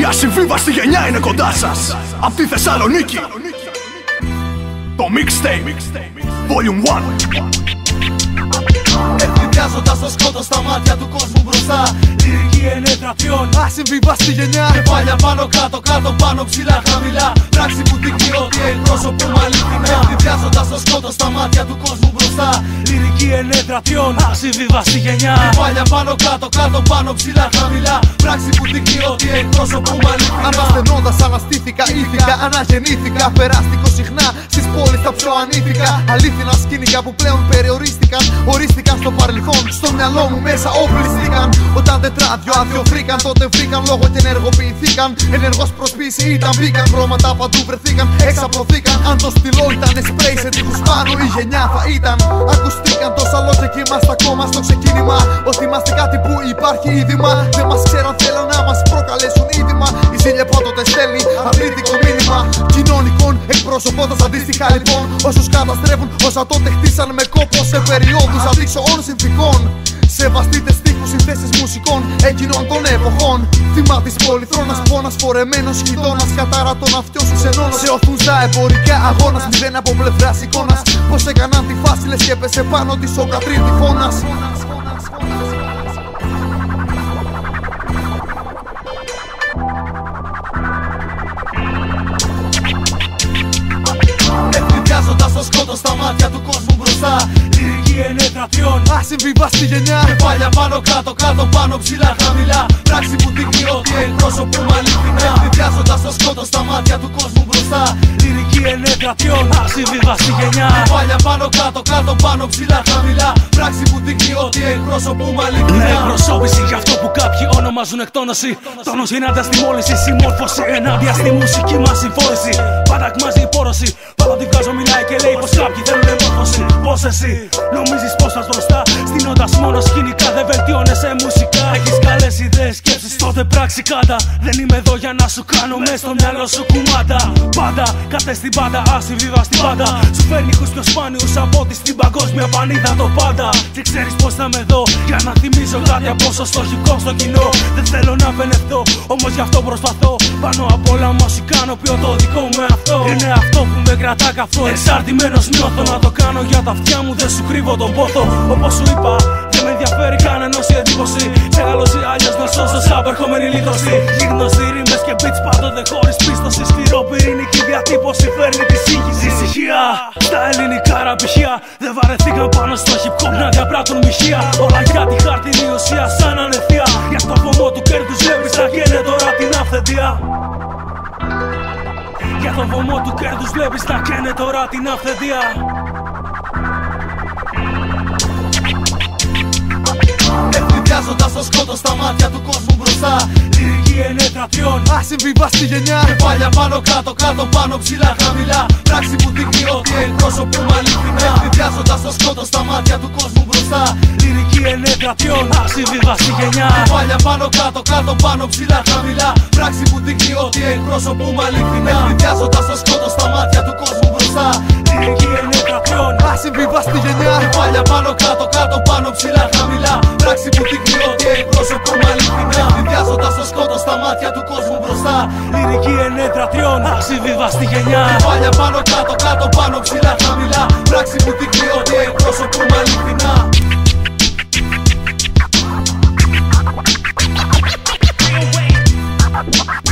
Η ασυμβίβαστη γενιά είναι κοντά σας. Απ' τη Θεσσαλονίκη. Το Mixtape Volume 1. Ευνηδιάζοντας το σκότος στα μάτια του κόσμου μπροστά. Λυρική ενέτραπιών, ασυμβίβαστη γενιά. Κεφάλια πάνω κάτω, κάτω πάνω ψηλά χαμηλά. Πράξη που δείχνει ότι εκπροσωπούμε αληθινά. Ευνηδιάζοντας το σκότος στα μάτια του κόσμου μπροστά. Λυρική ενέτραπιών, ασυμβίβαστη γενιά. Κεφάλια πάνω κάτω, κάτω πάνω ψηλά χαμηλά. Πράξη που δείχνει ότι εκπροσωπούμε αληθινά. Αναστενώντας αναστήθηκα, ήθηκα, αναγεννήθηκα. Περάστηκο συχνά στις πόλεις τα πιο ανήθικα. Αλήθινα σκήνικα που πλέον περιορίστηκαν. Ορίστηκαν στο παρελθόν, στο μυαλό μου μέσα όπλιστηκαν. Όταν τετράδιο άδειο βρήκαν, τότε βρήκαν λόγο και ενεργοποιηθήκαν. Ενεργός προσποίηση ήταν, μπήκαν χρώματα παντού βρεθήκαν. Εξαπλωθήκαν, αν το στυλό ήταν σπρέι σε τείχους πάνω η γενιά θα ήταν. Ακουστήκαν τόσα λόγια και είμαστε ακόμα στο ξεκίνημα. Ότι είμαστε κάτι που υπάρχει είδημα. Δεν μας ξέραν, θέλουν να μας προκαλέσουν είδημα. Η ζήλια πάντοτε στέλνει αρνητικό μήνυμα. Κοινωνικών εκπροσωπώντας αντίστοιχα λοιπόν όσους καταστρέφουν όσα τότε χτίσαν με κόπο σε περιόδους αντίξωων συνθήκων. Σεβαστείτε στίχους, συνθέσεις μουσικών εκείνων των εποχών. Θυμά της πολυθρόνας, πόνας, φορεμένος χιτώνας. Κατάρα των αυτιών σου ξενώνας. Σε οθούν στα εμπορικά αγώνας. Μηδέν από πλευράς εικόνας. Πως έκαναν τη φάση λες και έπεσε πάνω της ο Κατρίν τυφώνας. Ευνηδιάζοντας το σκότος στα μάτια του κόσμου μπροστά. Λυρική ενέτραπιών, ασυμβίβαστη γενιά. Κεφάλια πάνω κάτω, κάτω πάνω ψηλά χαμηλά. Πράξη που δείχνει ότι εκπροσωπούμε αληθινά. Ευνηδιάζοντας το σκότος στα μάτια του κόσμου μπροστά. Λυρική ενέτραπιών, ασυμβίβαστη γενιά. Κεφάλια πάνω κάτω, κάτω πάνω ψηλά χαμηλά. Πράξη που δείχνει ότι εκπροσωπούμε αληθινά. Ναι, εκπροσώπηση για αυτό που κάποιοι ονομάζουν εκτόνωση. Τόνος ενάντια στη μόλυνση, συμμόρφωση ενάντια στη μουσική μας συμφόρηση. Πάντα εκμάζει η πόρωση. Πάντα την βγάζω, μιλάει και λέει πως κάποιοι θέλουν μόρφωση. Πως εσύ νομίζεις πως θα μπροστά. Στείνοντας μόνο σκηνικά δεν βελτιώνεσαι μουσικά. Έχεις καλές ιδέες, σκέψεις, τότε πράξη κάντα. Δεν είμαι εδώ για να σου κάνω μες στο μυαλό σου κουμάντα. Πάντα κατέ στην πάντα, ασυμβίβαστη πάντα. Σου φέρνει ήχους πιο σπάνιους από ό,τι στην παγκόσμια πανίδα το πάντα. Και ξέρεις πως θα με δω για να θυμίζω κάτι από όσο στοχικό στο κοινό. Δεν θέλω να πενευτώ, όμως γι' αυτό προσπαθώ. Πάνω απ' όλα όμως κάνω πιο το δικό μου αυτό. Είναι αυτό που με κρατά καυτό. Εξαρτημένος νιώθω να το κάνω για τα αυτιά μου, δεν σου κρύβω τον πόθο. Όπως σου είπα, δεν με ενδιαφέρει κανένας η εντύπωση. Σε καλώς ή αλλιώς να σώσω σαν περχόμενη λύτρωση. Γίγνωστη ρήμες και beats πάντοτε χωρίς πίστοση. Σκληρό πυρηνική διατύπωση φέρνει τη σύγχυση. Ησυχία στα ελληνικά ραπηχεία. Δεν βαρεθήκαν πάνω στο hip hop να διαπράττουν μοιχεία. Όλα για τη χάρτινη ουσία σαν ανευθεία. Για το βωμό του κέρδους βλέπεις να καίνε τώρα την αυθεντία. Για το βωμό του κέρδους βλέπεις να καίνε τώρα την αυθεντία. Ευνηδιάζοντας το σκότος στα μάτια του κόσμου μπροστά. Λυρική ενέτραπιών, ασυμβίβαστη γενιά. Κεφάλια πάνω κάτω, κάτω πάνω ψηλά χαμηλά. Πράξη που δείχνει ότι εκπροσωπούμε αληθινά. Ευνηδιάζοντας το σκότος στα μάτια του κόσμου μπροστά. Λυρική ενέτραπιών, ασυμβίβαστη γενιά. Κεφάλια πάνω κάτω, κάτω πάνω ψηλά χαμηλά. Πράξη που δείχνει ότι εκπροσωπούμε αληθινά. Ευνηδιάζοντας το σκότος στα μάτια του κόσμου μπροστά. Λυρική ενέτραπιών, ασυμβίβαστη γενιά. Κεφάλια πάνω κάτω, κάτω πάνω ψηλά χαμηλά. Πράξη που δείχνει ότι εκπροσωπούμε αληθινά. Ευνηδιάζοντας το σκότος στα μάτια του κόσμου μπροστά. Λυρική ενέτραπιών, ασυμβίβαστη γενιά. Κεφάλια πάνω κάτω, κάτω πάνω ψηλά χαμηλά. Πράξη που δείχνει ότι εκπροσωπούμε αληθινά.